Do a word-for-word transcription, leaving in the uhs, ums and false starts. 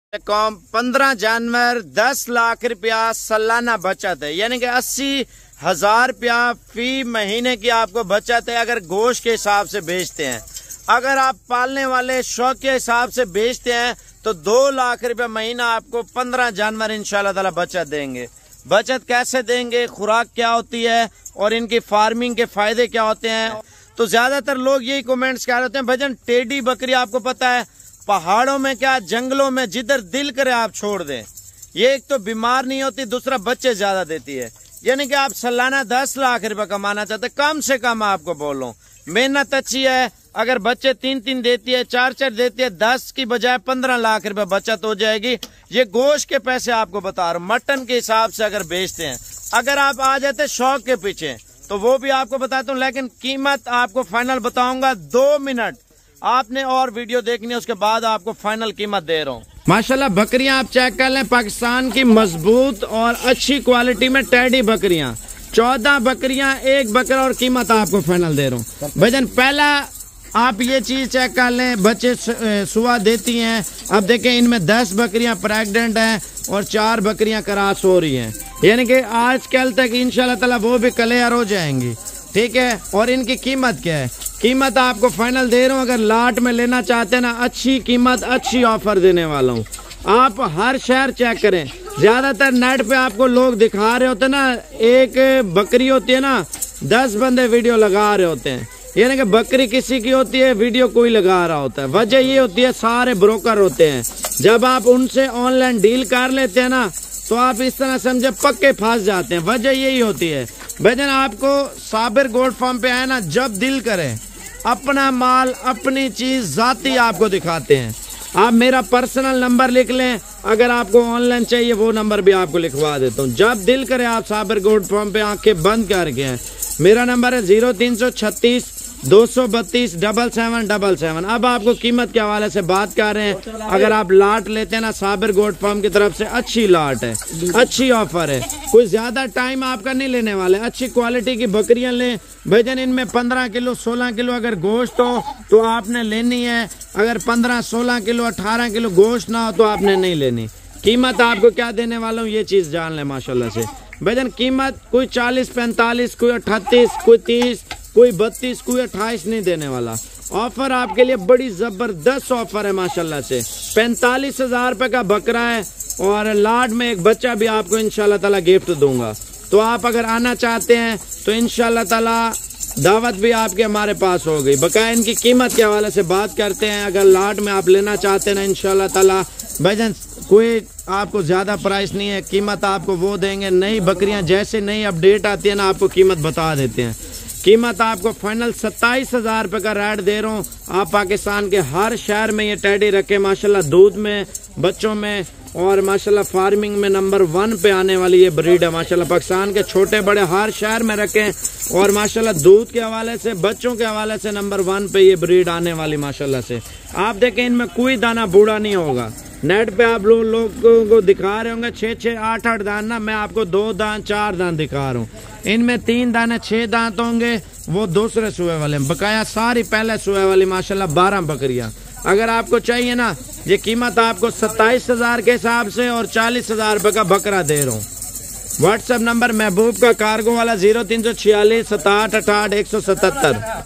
कौम पंद्रह जानवर दस लाख रुपया सालाना बचत है, यानी कि अस्सी हजार रुपया फी महीने की आपको बचत है अगर गोश्त के हिसाब से बेचते हैं। अगर आप पालने वाले शौक के हिसाब से बेचते हैं तो दो लाख रुपया महीना आपको पंद्रह जानवर इंशाल्लाह ताला बचत देंगे। बचत कैसे देंगे, खुराक क्या होती है और इनकी फार्मिंग के फायदे क्या होते हैं। तो ज्यादातर लोग यही कमेंट्स कर रहे हैं, भजन टेडी बकरी आपको पता है पहाड़ों में क्या जंगलों में जिधर दिल करे आप छोड़ दें। ये एक तो बीमार नहीं होती, दूसरा बच्चे ज्यादा देती है। यानी कि आप सालाना दस लाख रुपए कमाना चाहते, कम से कम आपको बोलो मेहनत अच्छी है। अगर बच्चे तीन तीन देती है, चार चार देती है, दस की बजाय पंद्रह लाख रुपए बचत हो जाएगी। ये गोश्त के पैसे आपको बता रहा हूँ, मटन के हिसाब से अगर बेचते हैं। अगर आप आ जाते शौक के पीछे तो वो भी आपको बताता हूँ, लेकिन कीमत आपको फाइनल बताऊंगा। दो मिनट आपने और वीडियो देखनी है, उसके बाद आपको फाइनल कीमत दे रहा हूँ। माशाल्लाह बकरियां आप चेक कर लें, पाकिस्तान की मजबूत और अच्छी क्वालिटी में टेडी बकरियां, चौदह बकरियां एक बकरा और कीमत आपको फाइनल दे रहा हूँ। भजन पहला आप ये चीज चेक कर लें, बच्चे सुबह देती हैं। अब देखें इनमें दस बकरियां प्रेग्नेंट हैं और चार बकरियां क्रॉस हो रही हैं, यानी कि आजकल तक इंशाल्लाह ताला वो भी क्लियर हो जाएंगी। ठीक है, और इनकी कीमत क्या है, कीमत आपको फाइनल दे रहा हूँ। अगर लाट में लेना चाहते हैं ना, अच्छी कीमत अच्छी ऑफर देने वाला हूँ। आप हर शहर चेक करें, ज्यादातर नेट पे आपको लोग दिखा रहे होते ना, एक बकरी होती है ना, दस बंदे वीडियो लगा रहे होते हैं, यानी कि बकरी किसी की होती है, वीडियो कोई लगा रहा होता है। वजह ये होती है सारे ब्रोकर होते हैं, जब आप उनसे ऑनलाइन डील कर लेते हैं ना तो आप इस तरह समझे पक्के फंस जाते हैं। वजह यही होती है। भजन आपको साबिर गोल्ड फार्म पे आए ना, जब दिल करे अपना माल अपनी चीज जाती आपको दिखाते हैं। आप मेरा पर्सनल नंबर लिख लें, अगर आपको ऑनलाइन चाहिए वो नंबर भी आपको लिखवा देता हूँ। जब दिल करे आप साबिर गोल्ड फार्म पे आंखें बंद करके हैं। मेरा नंबर है जीरो तीन सौ छत्तीस दो सौ बत्तीस डबल सेवन डबल सेवन। अब आपको कीमत के हवाले से बात कर रहे हैं। अगर आप लाट लेते हैं ना, साबिर गोल्ड फार्म की तरफ से अच्छी लाट है, अच्छी ऑफर है, कोई ज्यादा टाइम आपका नहीं लेने वाले। अच्छी क्वालिटी की बकरियां लें भजन, इनमें पंद्रह किलो सोलह किलो अगर गोश्त हो तो आपने लेनी है। अगर पंद्रह सोलह किलो अठारह किलो गोश्त ना हो तो आपने नहीं लेनी। कीमत आपको क्या देने वाला हूँ ये चीज जान ले माशाल्लाह से। भजन कीमत कोई चालीस पैंतालीस, कोई अट्ठतीस, कोई तीस, कोई बत्तीस, कोई अट्ठाईस नहीं देने वाला। ऑफर आपके लिए बड़ी जबरदस्त ऑफर है माशाल्लाह से। पैंतालीस हजार रुपए का बकरा है और लाड में एक बच्चा भी आपको इंशाल्लाह ताला गिफ्ट दूंगा। तो आप अगर आना चाहते हैं तो इंशाल्लाह ताला दावत भी आपके हमारे पास हो गई। बकाया इनकी कीमत के हवाले से बात करते हैं। अगर लाड में आप लेना चाहते हैं ना, इंशाल्लाह ताला भजन कोई आपको ज्यादा प्राइस नहीं है, कीमत आपको वो देंगे। नई बकरियां जैसे नई अपडेट आती है ना, आपको कीमत बता देते हैं। कीमत आपको फाइनल सत्ताईस हजार रुपए का रेट दे रहा हूँ। आप पाकिस्तान के हर शहर में ये टेडी रखे माशाल्लाह, दूध में, बच्चों में और माशाल्लाह फार्मिंग में नंबर वन पे आने वाली ये ब्रीड है माशाल्लाह। पाकिस्तान के छोटे बड़े हर शहर में रखे और माशाल्लाह दूध के हवाले से, बच्चों के हवाले से नंबर वन पे ये ब्रीड आने वाली माशाल्लाह से। आप देखें इनमें कोई दाना बूढ़ा नहीं होगा। नेट पे आप लोग लोगों को दिखा रहे होंगे छः छः आठ आठ दान ना, मैं आपको दो दान चार दान दिखा रहा हूँ। इनमें तीन दाने छह दांत होंगे, वो दूसरे सुए वाले। बकाया सारी पहले सुए वाली माशाल्लाह बारह बकरियां। अगर आपको चाहिए ना, ये कीमत आपको सत्ताईस हजार के हिसाब से और चालीस हजार रुपए का बकरा दे रहा हूँ। व्हाट्सएप नंबर महबूब का कार्गो वाला जीरो तीन सौ छियालीस सताहठ अठाठ एक सौ सतहत्तर।